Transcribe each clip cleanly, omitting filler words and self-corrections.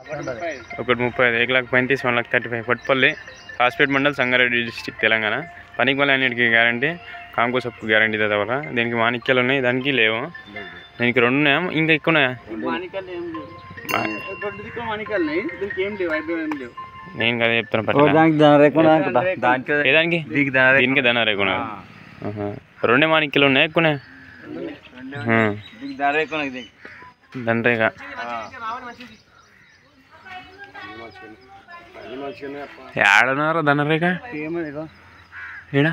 ఒకటి 35 1,35,000 1,35,000 పట్టుపల్లి కాస్పేట్ మండల్ సంగారెడ్డి డిస్ట్రిక్ట్ తెలంగాణ పనికి మళ్ళీ అన్నిటికీ గ్యారంటీ కాంకో సప్పు గ్యారంటీ తేవరా దీనికి మాణిక్యాలు ఉన్నాయి దానికి లేవు దీనికి 2 ఉన్నాయా ఇంకా ఎక్కువ ఉన్నాయా నేను కదా చెప్తాను దీనికి ధన రేకున్నా 2 మాణిక్యాలు ఉన్నాయి ఎక్కువ దండరేక ఏడన్నారా దండరేక ఏడా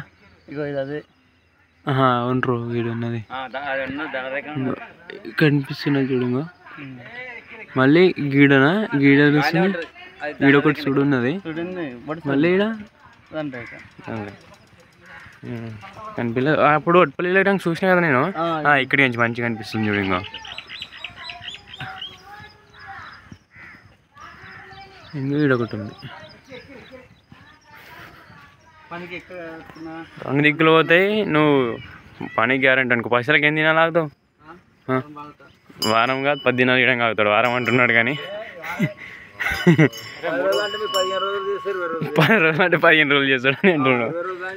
అవునరు వీడు ఉన్నది కనిపిస్తున్నది చూడు మళ్ళీ గీడనా గీడ గీడొకటి చూడున్నది మళ్ళీ ఈడ కనిపించలే అప్పుడు ఒట్పల్లి వెళ్ళడానికి చూసినా కదా నేను ఇక్కడి నుంచి మంచిగా కనిపిస్తుంది చూడు ఇంకా ఈడొకటి ఉంది 2 దిక్కులు పోతాయి నువ్వు పని గ్యారెంటీ అనుకో పైసలకి ఏం తినాలి ఆగుతావు వారం కాదు 10 దినాలు ఇవ్వడం ఆగుతాడు వారం అంటున్నాడు కానీ 10 రోజులు అంటే 15 రోజులు చేస్తాడు అని అంటున్నాడు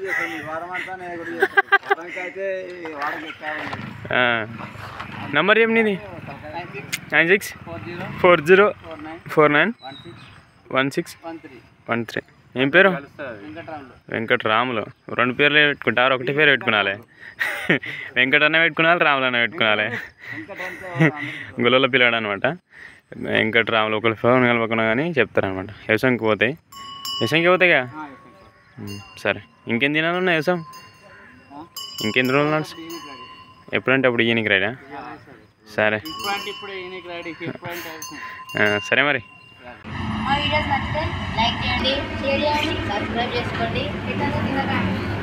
నంబర్ ఏమి నీది 9640491613 ఏం పేరు వెంకటరాములు 2 పేర్లు పెట్టుకుంటారు ఒకటి పేరు పెట్టుకున్నాలే వెంకట అన్న పెట్టుకున్నాలి రాములు అన్న పెట్టుకున్నాలే గుళ్ళలో పిల్లాడు అనమాట వెంకటరాములు ఒకరి ఫోన్ కలపకున్నా కానీ చెప్తారనమాట వ్యవసాయంకి పోతాయి పోతాయిగా సరే ఇంకేం తినాలన్నా వ్యవసాయం ఇంకెన్ని రోజులు నడుచు ఎప్పుడంటే అప్పుడు ఈయనకి రైడా సరే సరే మరి మా వీడియోస్ నచ్చితే లైక్ చేయండి షేర్ చేయండి సబ్స్క్రైబ్ చేసుకోండి